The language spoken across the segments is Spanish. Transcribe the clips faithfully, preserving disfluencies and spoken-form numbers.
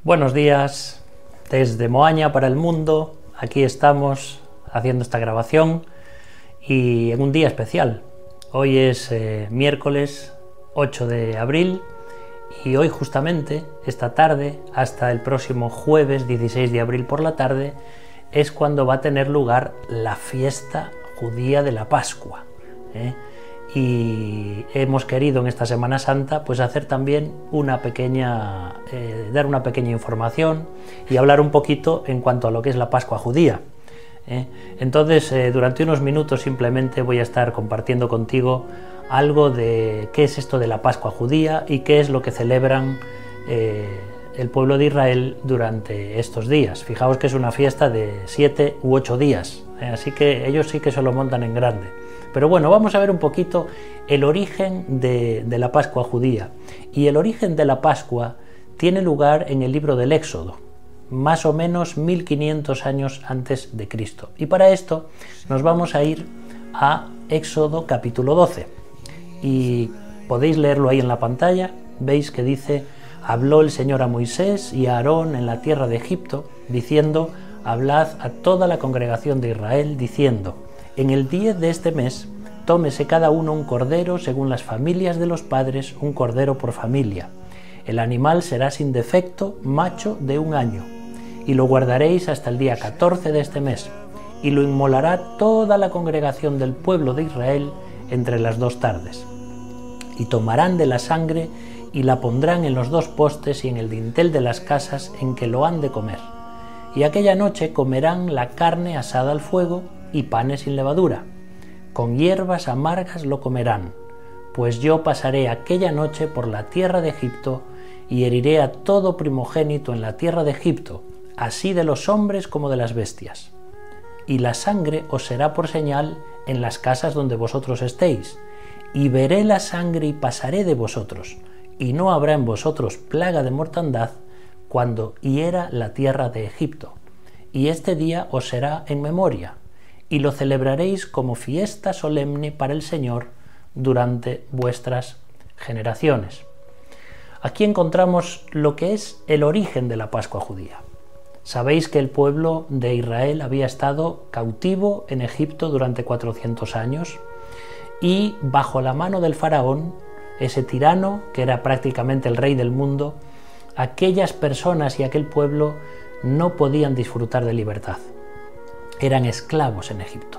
Buenos días, desde Moaña para el mundo. Aquí estamos haciendo esta grabación y en un día especial. Hoy es eh, miércoles ocho de abril y hoy justamente, esta tarde, hasta el próximo jueves dieciséis de abril por la tarde, es cuando va a tener lugar la fiesta judía de la Pascua, ¿eh? Y hemos querido en esta Semana Santa pues hacer también una pequeña, eh, dar una pequeña información y hablar un poquito en cuanto a lo que es la Pascua judía. ¿eh? Entonces, eh, durante unos minutos simplemente voy a estar compartiendo contigo algo de qué es esto de la Pascua judía y qué es lo que celebran eh, el pueblo de Israel durante estos días. Fijaos que es una fiesta de siete u ocho días, ¿eh? Así que ellos sí que se lo montan en grande. Pero bueno, vamos a ver un poquito el origen de, de la Pascua judía. Y el origen de la Pascua tiene lugar en el libro del Éxodo, más o menos mil quinientos años antes de Cristo. Y para esto nos vamos a ir a Éxodo capítulo doce. Y podéis leerlo ahí en la pantalla. Veis que dice: habló el Señor a Moisés y a Aarón en la tierra de Egipto, diciendo: hablad a toda la congregación de Israel, diciendo: en el diez de este mes, tómese cada uno un cordero según las familias de los padres, un cordero por familia. El animal será sin defecto, macho de un año, y lo guardaréis hasta el día catorce de este mes, y lo inmolará toda la congregación del pueblo de Israel entre las dos tardes. Y tomarán de la sangre y la pondrán en los dos postes y en el dintel de las casas en que lo han de comer. Y aquella noche comerán la carne asada al fuego y panes sin levadura. Con hierbas amargas lo comerán, pues yo pasaré aquella noche por la tierra de Egipto y heriré a todo primogénito en la tierra de Egipto, así de los hombres como de las bestias. Y la sangre os será por señal en las casas donde vosotros estéis, y veré la sangre y pasaré de vosotros, y no habrá en vosotros plaga de mortandad cuando hiera la tierra de Egipto. Y este día os será en memoria, y lo celebraréis como fiesta solemne para el Señor durante vuestras generaciones. Aquí encontramos lo que es el origen de la Pascua judía. Sabéis que el pueblo de Israel había estado cautivo en Egipto durante cuatrocientos años y bajo la mano del faraón, ese tirano que era prácticamente el rey del mundo, aquellas personas y aquel pueblo no podían disfrutar de libertad. Eran esclavos en Egipto.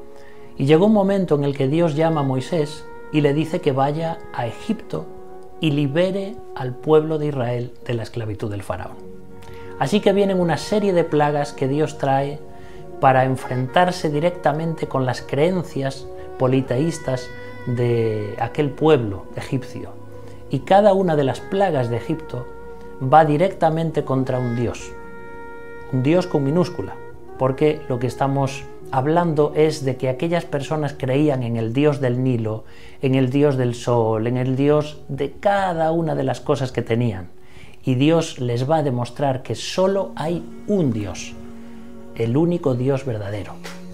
Y llegó un momento en el que Dios llama a Moisés y le dice que vaya a Egipto y libere al pueblo de Israel de la esclavitud del faraón. Así que vienen una serie de plagas que Dios trae para enfrentarse directamente con las creencias politeístas de aquel pueblo egipcio. Y cada una de las plagas de Egipto va directamente contra un Dios, un Dios con minúscula, porque lo que estamos hablando es de que aquellas personas creían en el Dios del Nilo, en el Dios del sol, en el Dios de cada una de las cosas que tenían. Y Dios les va a demostrar que solo hay un Dios, el único Dios verdadero.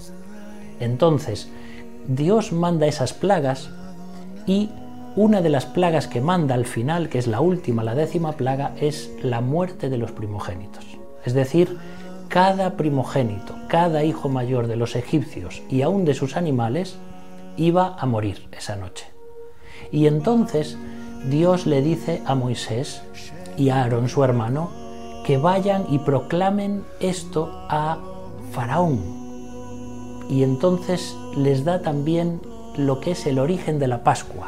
Entonces, Dios manda esas plagas y una de las plagas que manda al final, que es la última, la décima plaga, es la muerte de los primogénitos. Es decir, cada primogénito, cada hijo mayor de los egipcios y aún de sus animales iba a morir esa noche. Y entonces Dios le dice a Moisés y a Aarón su hermano que vayan y proclamen esto a Faraón. Y entonces les da también lo que es el origen de la Pascua,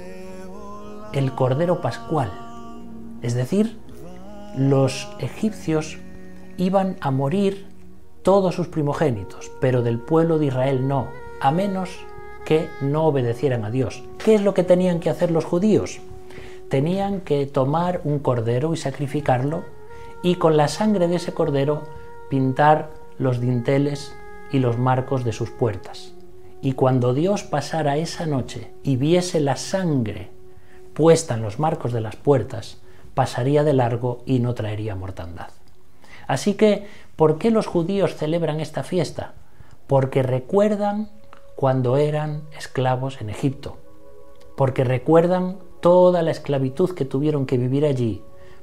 el Cordero Pascual. Es decir, los egipcios iban a morir todos sus primogénitos, pero del pueblo de Israel no, a menos que no obedecieran a Dios. ¿Qué es lo que tenían que hacer los judíos? Tenían que tomar un cordero y sacrificarlo, y con la sangre de ese cordero pintar los dinteles y los marcos de sus puertas. Y cuando Dios pasara esa noche y viese la sangre puesta en los marcos de las puertas, pasaría de largo y no traería mortandad. Así que, ¿por qué los judíos celebran esta fiesta? Porque recuerdan cuando eran esclavos en Egipto, porque recuerdan toda la esclavitud que tuvieron que vivir allí,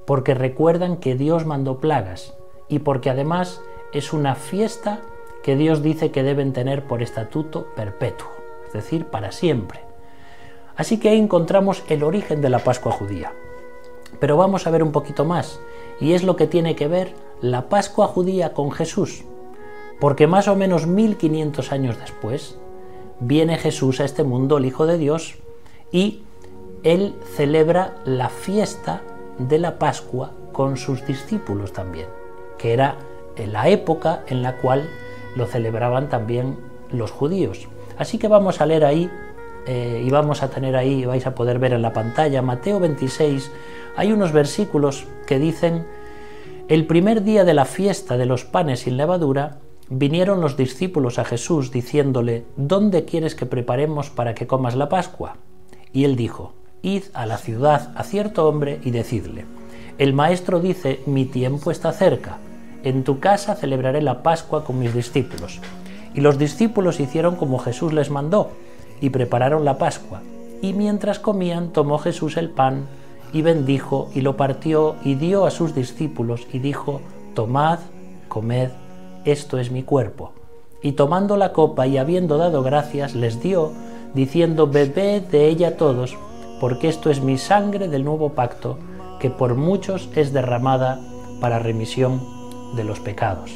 porque recuerdan que Dios mandó plagas y porque además es una fiesta que Dios dice que deben tener por estatuto perpetuo, es decir, para siempre. Así que ahí encontramos el origen de la Pascua judía. Pero vamos a ver un poquito más, y es lo que tiene que ver la Pascua judía con Jesús, porque más o menos mil quinientos años después viene Jesús a este mundo, el Hijo de Dios, y Él celebra la fiesta de la Pascua con sus discípulos también, que era en la época en la cual lo celebraban también los judíos. Así que vamos a leer ahí, eh, y vamos a tener ahí, vais a poder ver en la pantalla, Mateo veintiséis, hay unos versículos que dicen: el primer día de la fiesta de los panes sin levadura, vinieron los discípulos a Jesús diciéndole: ¿dónde quieres que preparemos para que comas la Pascua? Y él dijo: id a la ciudad a cierto hombre y decidle: el maestro dice, mi tiempo está cerca, en tu casa celebraré la Pascua con mis discípulos. Y los discípulos hicieron como Jesús les mandó, y prepararon la Pascua. Y mientras comían, tomó Jesús el pan, y bendijo, y lo partió, y dio a sus discípulos, y dijo: tomad, comed, esto es mi cuerpo. Y tomando la copa, y habiendo dado gracias, les dio, diciendo: bebed de ella todos, porque esto es mi sangre del nuevo pacto, que por muchos es derramada para remisión de los pecados.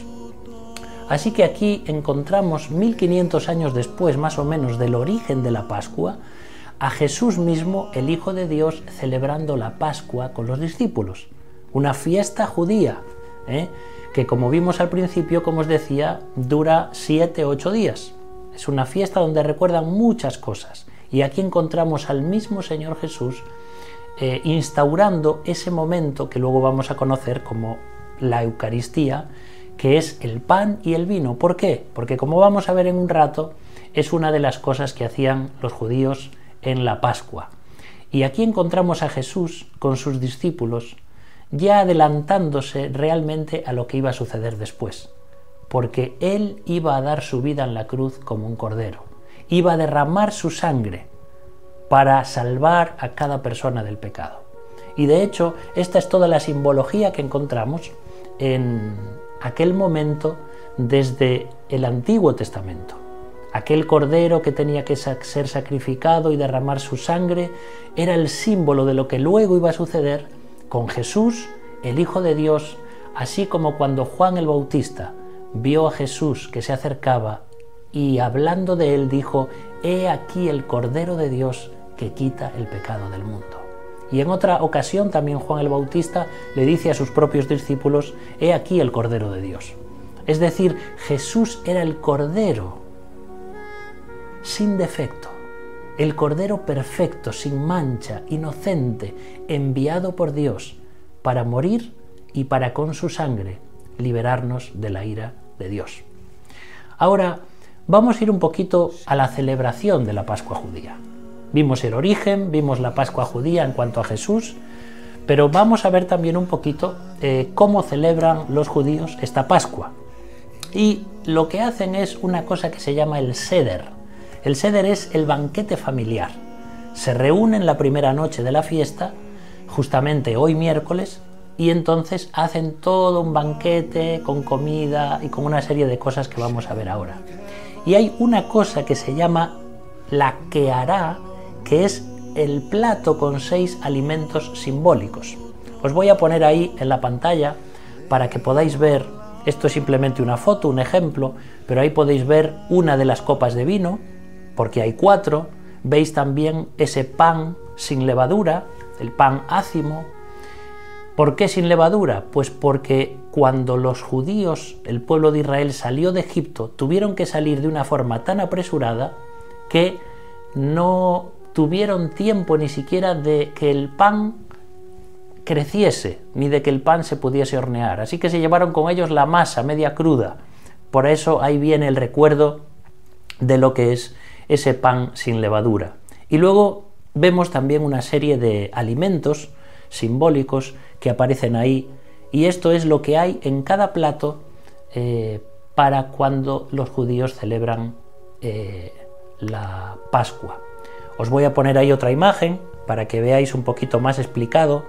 Así que aquí encontramos mil quinientos años después, más o menos, del origen de la Pascua, a Jesús mismo, el Hijo de Dios, celebrando la Pascua con los discípulos. Una fiesta judía, ¿eh? que como vimos al principio, como os decía, dura siete, ocho días. Es una fiesta donde recuerdan muchas cosas. Y aquí encontramos al mismo Señor Jesús eh, instaurando ese momento que luego vamos a conocer como la Eucaristía, que es el pan y el vino. ¿Por qué? Porque, como vamos a ver en un rato, es una de las cosas que hacían los judíos en la Pascua. Y aquí encontramos a Jesús con sus discípulos ya adelantándose realmente a lo que iba a suceder después, porque Él iba a dar su vida en la cruz como un cordero, iba a derramar su sangre para salvar a cada persona del pecado. Y de hecho, esta es toda la simbología que encontramos en aquel momento desde el Antiguo Testamento. Aquel cordero que tenía que ser sacrificado y derramar su sangre era el símbolo de lo que luego iba a suceder con Jesús, el Hijo de Dios, así como cuando Juan el Bautista vio a Jesús que se acercaba y hablando de él dijo: he aquí el Cordero de Dios que quita el pecado del mundo. Y en otra ocasión también Juan el Bautista le dice a sus propios discípulos: he aquí el Cordero de Dios. Es decir, Jesús era el Cordero sin defecto, el Cordero perfecto, sin mancha, inocente, enviado por Dios para morir y para con su sangre liberarnos de la ira de Dios. Ahora vamos a ir un poquito a la celebración de la Pascua judía. Vimos el origen, vimos la Pascua judía en cuanto a Jesús, pero vamos a ver también un poquito eh, cómo celebran los judíos esta Pascua. Y lo que hacen es una cosa que se llama el Seder. El Seder es el banquete familiar. Se reúnen la primera noche de la fiesta, justamente hoy miércoles, y entonces hacen todo un banquete con comida y con una serie de cosas que vamos a ver ahora. Y hay una cosa que se llama la Quehará, que es el plato con seis alimentos simbólicos. Os voy a poner ahí en la pantalla para que podáis ver. Esto es simplemente una foto, un ejemplo, pero ahí podéis ver una de las copas de vino, porque hay cuatro. Veis también ese pan sin levadura, el pan ácimo. ¿Por qué sin levadura? Pues porque cuando los judíos, el pueblo de Israel, salió de Egipto, tuvieron que salir de una forma tan apresurada que no tuvieron tiempo ni siquiera de que el pan creciese, ni de que el pan se pudiese hornear. Así que se llevaron con ellos la masa media cruda. Por eso ahí viene el recuerdo de lo que es ese pan sin levadura. Y luego vemos también una serie de alimentos simbólicos que aparecen ahí, y esto es lo que hay en cada plato eh, para cuando los judíos celebran eh, la Pascua. Os voy a poner ahí otra imagen para que veáis un poquito más explicado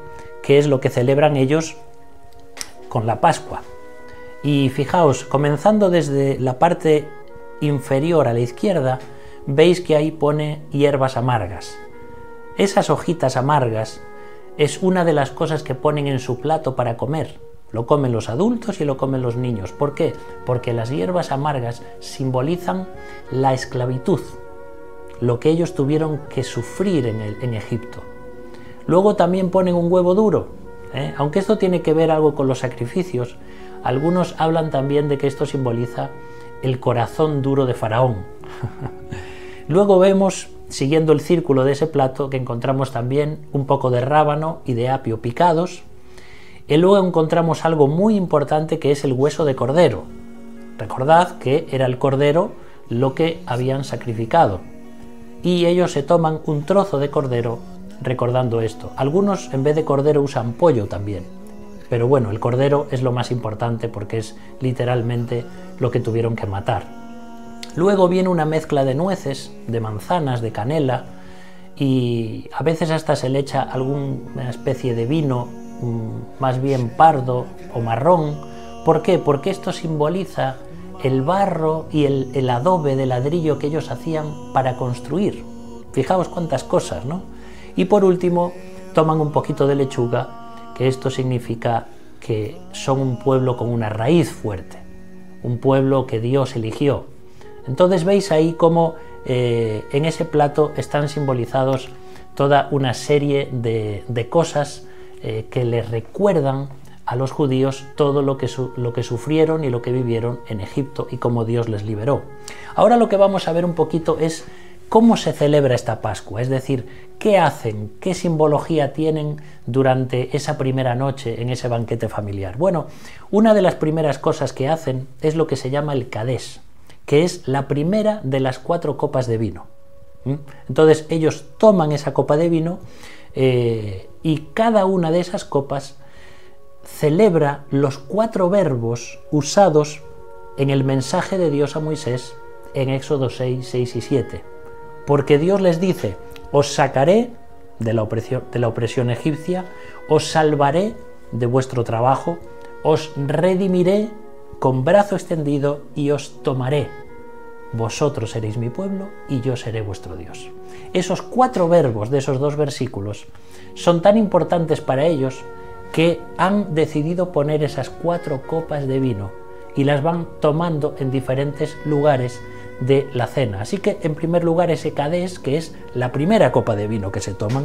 que es lo que celebran ellos con la Pascua. Y fijaos, comenzando desde la parte inferior a la izquierda, veis que ahí pone hierbas amargas. Esas hojitas amargas es una de las cosas que ponen en su plato para comer. Lo comen los adultos y lo comen los niños. ¿Por qué? Porque las hierbas amargas simbolizan la esclavitud, lo que ellos tuvieron que sufrir en, el, en Egipto. Luego también ponen un huevo duro, ¿eh? Aunque esto tiene que ver algo con los sacrificios, algunos hablan también de que esto simboliza el corazón duro de Faraón. Luego vemos, siguiendo el círculo de ese plato, que encontramos también un poco de rábano y de apio picados, y luego encontramos algo muy importante que es el hueso de cordero. Recordad que era el cordero lo que habían sacrificado, y ellos se toman un trozo de cordero recordando esto. Algunos en vez de cordero usan pollo también, pero bueno, el cordero es lo más importante porque es literalmente lo que tuvieron que matar. Luego viene una mezcla de nueces, de manzanas, de canela, y a veces hasta se le echa alguna especie de vino, más bien pardo o marrón. ¿Por qué? Porque esto simboliza el barro y el, el adobe de ladrillo que ellos hacían para construir. Fijaos cuántas cosas, ¿no? Y por último, toman un poquito de lechuga, que esto significa que son un pueblo con una raíz fuerte, un pueblo que Dios eligió. Entonces veis ahí cómo eh, en ese plato están simbolizados toda una serie de, de cosas eh, que les recuerdan a los judíos todo lo que, su, lo que sufrieron y lo que vivieron en Egipto y cómo Dios les liberó. Ahora lo que vamos a ver un poquito es cómo se celebra esta Pascua, es decir, qué hacen, qué simbología tienen durante esa primera noche en ese banquete familiar. Bueno, una de las primeras cosas que hacen es lo que se llama el Kadés, que es la primera de las cuatro copas de vino. ¿Mm? Entonces ellos toman esa copa de vino eh, y cada una de esas copas celebra los cuatro verbos usados en el mensaje de Dios a Moisés en Éxodo seis, seis y siete. Porque Dios les dice, os sacaré de la opresión, de la opresión egipcia, os salvaré de vuestro trabajo, os redimiré con brazo extendido y os tomaré. Vosotros seréis mi pueblo y yo seré vuestro Dios. Esos cuatro verbos de esos dos versículos son tan importantes para ellos que han decidido poner esas cuatro copas de vino y las van tomando en diferentes lugares de la cena. Así que en primer lugar ese Kadés, que es la primera copa de vino que se toman,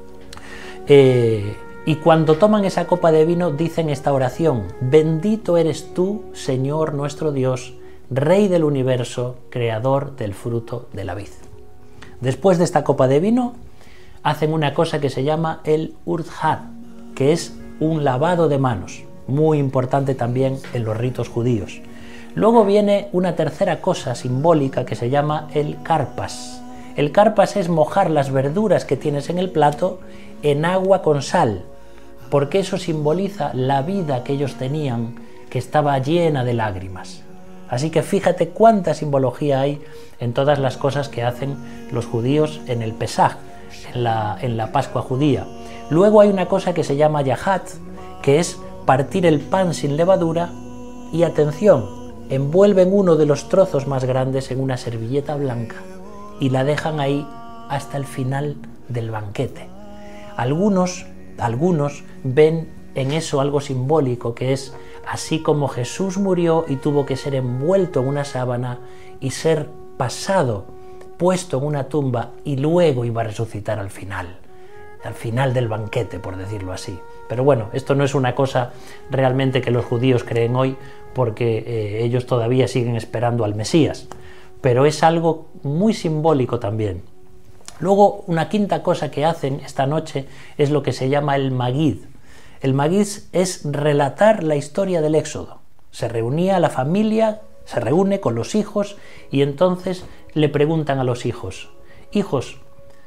eh, y cuando toman esa copa de vino dicen esta oración: bendito eres tú, Señor nuestro Dios, Rey del universo, creador del fruto de la vid. Después de esta copa de vino hacen una cosa que se llama el Urdhad, que es un lavado de manos, muy importante también en los ritos judíos. Luego viene una tercera cosa simbólica que se llama el karpas. El karpas es mojar las verduras que tienes en el plato en agua con sal, porque eso simboliza la vida que ellos tenían, que estaba llena de lágrimas. Así que fíjate cuánta simbología hay en todas las cosas que hacen los judíos en el Pesaj, en la, en la Pascua judía. Luego hay una cosa que se llama yahat, que es partir el pan sin levadura y, atención, envuelven uno de los trozos más grandes en una servilleta blanca y la dejan ahí hasta el final del banquete. Algunos, algunos ven en eso algo simbólico, que es así como Jesús murió y tuvo que ser envuelto en una sábana y ser pasado, puesto en una tumba, y luego iba a resucitar al final, al final del banquete, por decirlo así. Pero bueno, esto no es una cosa realmente que los judíos creen hoy, porque eh, ellos todavía siguen esperando al Mesías, pero es algo muy simbólico también. Luego, una quinta cosa que hacen esta noche es lo que se llama el Magid. El Magid es relatar la historia del Éxodo. Se reunía la familia, se reúne con los hijos y entonces le preguntan a los hijos: hijos,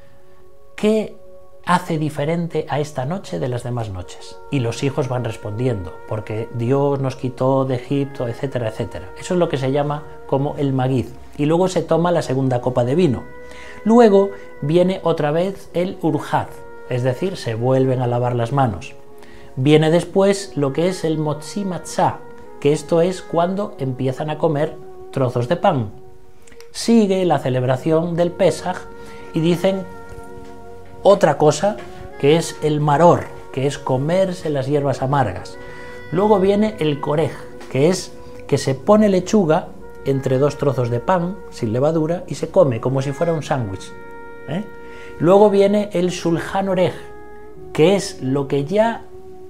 ¿qué hace diferente a esta noche de las demás noches? Y los hijos van respondiendo: porque Dios nos quitó de Egipto, etcétera, etcétera. Eso es lo que se llama como el Magid. Y luego se toma la segunda copa de vino. Luego viene otra vez el Urjad, es decir, se vuelven a lavar las manos. Viene después lo que es el Motzi Matzah, que esto es cuando empiezan a comer trozos de pan. Sigue la celebración del Pesaj y dicen otra cosa, que es el Maror, que es comerse las hierbas amargas. Luego viene el Korej, que es que se pone lechuga entre dos trozos de pan sin levadura y se come como si fuera un sándwich. ¿eh? Luego viene el Shulchan Orech, que es lo que ya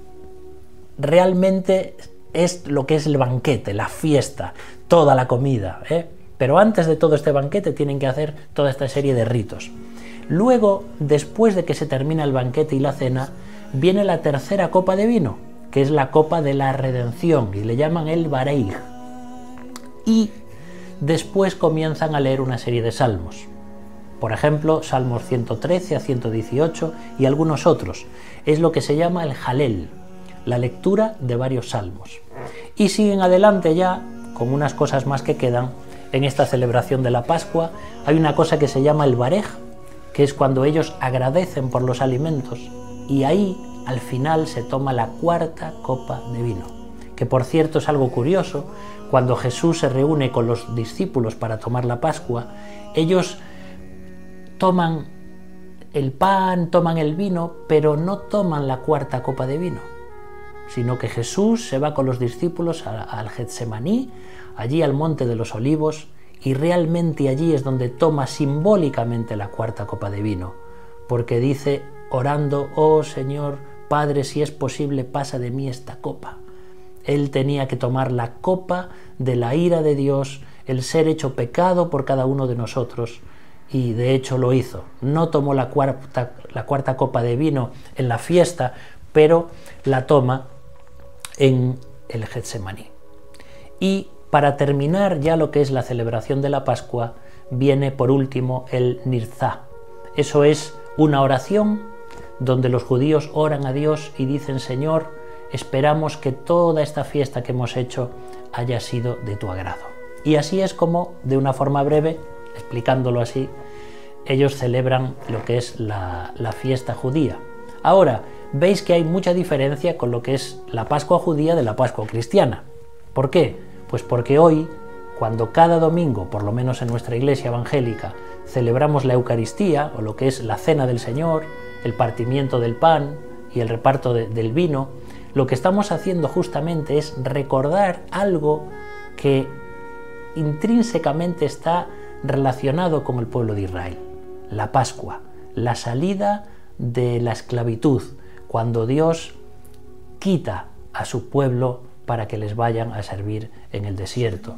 realmente es lo que es el banquete, la fiesta, toda la comida. ¿eh? Pero antes de todo este banquete tienen que hacer toda esta serie de ritos. Luego, después de que se termina el banquete y la cena, viene la tercera copa de vino, que es la copa de la redención, y le llaman el Bareij. Y después comienzan a leer una serie de salmos. Por ejemplo, salmos ciento trece a ciento dieciocho y algunos otros. Es lo que se llama el Jalel, la lectura de varios salmos. Y siguen adelante ya con unas cosas más que quedan. En esta celebración de la Pascua hay una cosa que se llama el Barej, que es cuando ellos agradecen por los alimentos, y ahí al final se toma la cuarta copa de vino, que por cierto es algo curioso. Cuando Jesús se reúne con los discípulos para tomar la Pascua, ellos toman el pan, toman el vino, pero no toman la cuarta copa de vino, sino que Jesús se va con los discípulos al Getsemaní, allí al Monte de los Olivos, y realmente allí es donde toma simbólicamente la cuarta copa de vino, porque dice, orando, oh Señor, Padre, si es posible, pasa de mí esta copa. Él tenía que tomar la copa de la ira de Dios, el ser hecho pecado por cada uno de nosotros, y de hecho lo hizo. No tomó la cuarta, la cuarta copa de vino en la fiesta, pero la toma en el Getsemaní. Y para terminar ya lo que es la celebración de la Pascua, viene por último el Nirzá. Eso es una oración donde los judíos oran a Dios y dicen, Señor, esperamos que toda esta fiesta que hemos hecho haya sido de tu agrado. Y así es como, de una forma breve, explicándolo así, ellos celebran lo que es la, la fiesta judía. Ahora, veis que hay mucha diferencia con lo que es la Pascua judía de la Pascua cristiana. ¿Por qué? Pues porque hoy, cuando cada domingo, por lo menos en nuestra iglesia evangélica, celebramos la Eucaristía, o lo que es la Cena del Señor, el partimiento del pan y el reparto de, del vino, lo que estamos haciendo justamente es recordar algo que intrínsecamente está relacionado con el pueblo de Israel, la Pascua, la salida de la esclavitud, cuando Dios quita a su pueblo para que les vayan a servir en el desierto.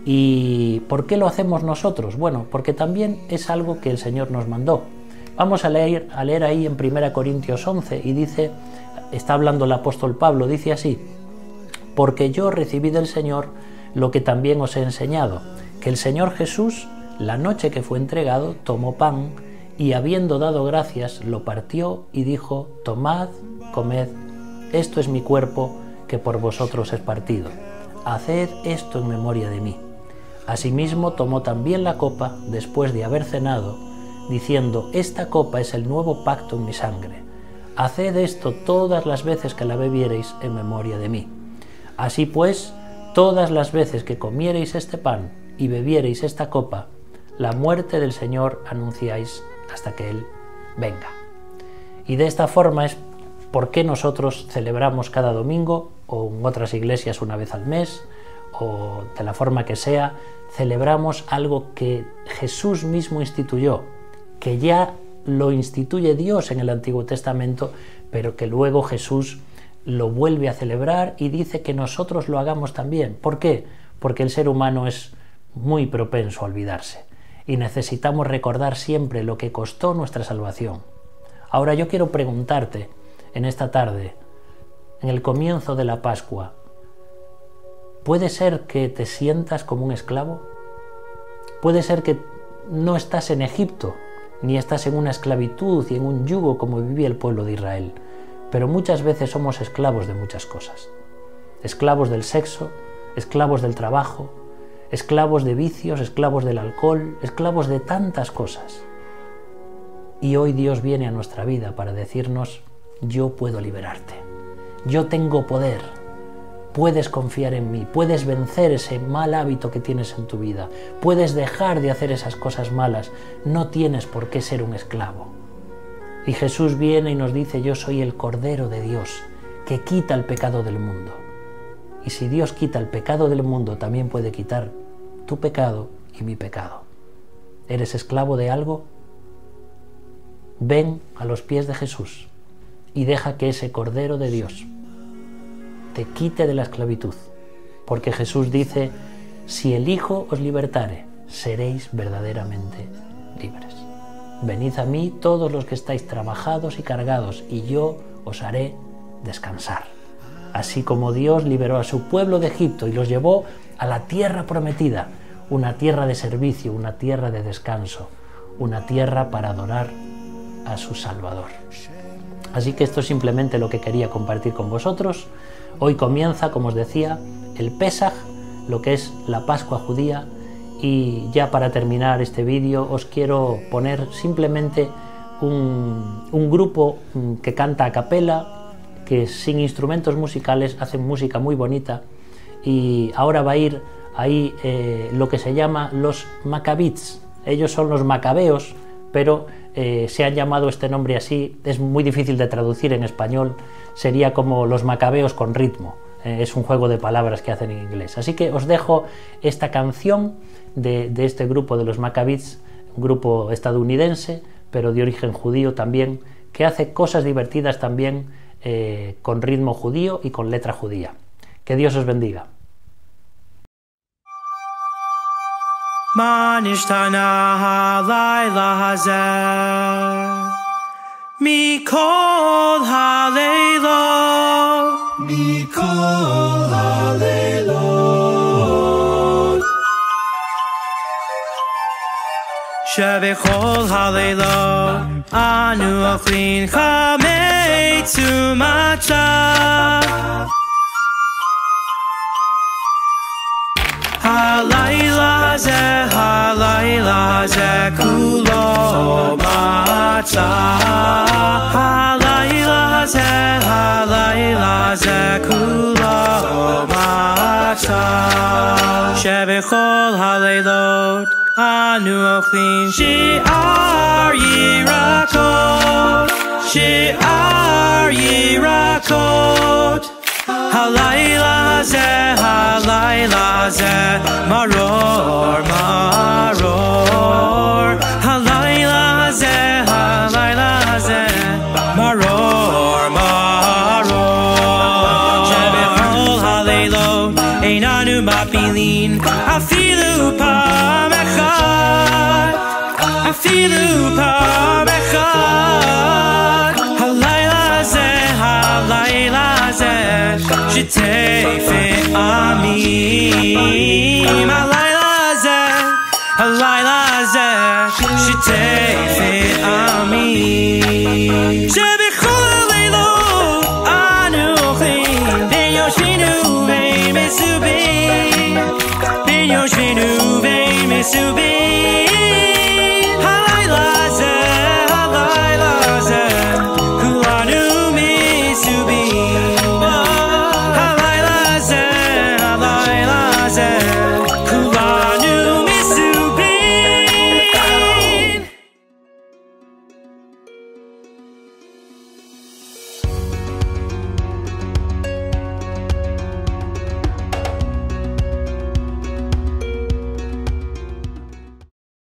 ¿Y por qué lo hacemos nosotros? Bueno, porque también es algo que el Señor nos mandó. Vamos a leer, a leer ahí en primera Corintios once y dice, está hablando el apóstol Pablo, dice así, porque yo recibí del Señor lo que también os he enseñado, que el Señor Jesús, la noche que fue entregado, tomó pan y habiendo dado gracias, lo partió y dijo, tomad, comed, esto es mi cuerpo, que por vosotros es partido. Haced esto en memoria de mí. Asimismo tomó también la copa después de haber cenado, diciendo, esta copa es el nuevo pacto en mi sangre. Haced esto todas las veces que la bebiereis en memoria de mí. Así pues, todas las veces que comiereis este pan y bebiereis esta copa, la muerte del Señor anunciáis hasta que Él venga. Y de esta forma es por qué nosotros celebramos cada domingo, o en otras iglesias una vez al mes, o de la forma que sea, celebramos algo que Jesús mismo instituyó, que ya lo instituye Dios en el Antiguo Testamento, pero que luego Jesús lo vuelve a celebrar y dice que nosotros lo hagamos también. ¿Por qué? Porque el ser humano es muy propenso a olvidarse y necesitamos recordar siempre lo que costó nuestra salvación. Ahora yo quiero preguntarte en esta tarde, en el comienzo de la Pascua, ¿puede ser que te sientas como un esclavo? ¿Puede ser que no estás en Egipto, ni estás en una esclavitud y en un yugo como vivía el pueblo de Israel? Pero muchas veces somos esclavos de muchas cosas. Esclavos del sexo, esclavos del trabajo, esclavos de vicios, esclavos del alcohol, esclavos de tantas cosas. Y hoy Dios viene a nuestra vida para decirnos, yo puedo liberarte. yo tengo poder, puedes confiar en mí, puedes vencer ese mal hábito que tienes en tu vida, puedes dejar de hacer esas cosas malas, no tienes por qué ser un esclavo. Y Jesús viene y nos dice, yo soy el Cordero de Dios, que quita el pecado del mundo. Y si Dios quita el pecado del mundo, también puede quitar tu pecado y mi pecado. ¿Eres esclavo de algo? Ven a los pies de Jesús y deja que ese Cordero de Dios te quite de la esclavitud, porque Jesús dice, si el Hijo os libertare, seréis verdaderamente libres. Venid a mí todos los que estáis trabajados y cargados, y yo os haré descansar. Así como Dios liberó a su pueblo de Egipto y los llevó a la tierra prometida, una tierra de servicio, una tierra de descanso, una tierra para adorar a su Salvador. Así que esto es simplemente lo que quería compartir con vosotros. Hoy comienza, como os decía, el Pesaj, lo que es la Pascua judía, y ya para terminar este vídeo os quiero poner simplemente un, un grupo que canta a capela, que sin instrumentos musicales hacen música muy bonita, y ahora va a ir ahí eh, lo que se llama los Maccabees. Ellos son los macabeos, pero eh, se han llamado este nombre así, es muy difícil de traducir en español, sería como los macabeos con ritmo, eh, es un juego de palabras que hacen en inglés. Así que os dejo esta canción de, de este grupo de los Maccabees, un grupo estadounidense, pero de origen judío también, que hace cosas divertidas también eh, con ritmo judío y con letra judía. Que Dios os bendiga. Ma nishtana halayla hazeh mikol haleilot, mikol haleilot, shebechol haleilot anu ochlin chametzu matcha. Halayla zeh, halayla zeh, kulo matzah. Halayla zeh, halayla zeh, kulo matzah. Shebechol halaylot anu ochlin shi'ar yirakot, shi'ar yirakot. Halayla zeh, halayla zeh, maror, maror. Halayla zeh, halayla zeh, maror, maror. Shebechol halaylot einanu mapilin, afilu pam echad, afilu pam echad. Halayla zeh, halayla zeh, Shitefet amim. Halayla zeh, halayla zeh, Shitefet amim. Shebechol halaylot anu ochlin, ben yoshvenu ve'in mesubin, ben yoshvenu ve'in mesubin.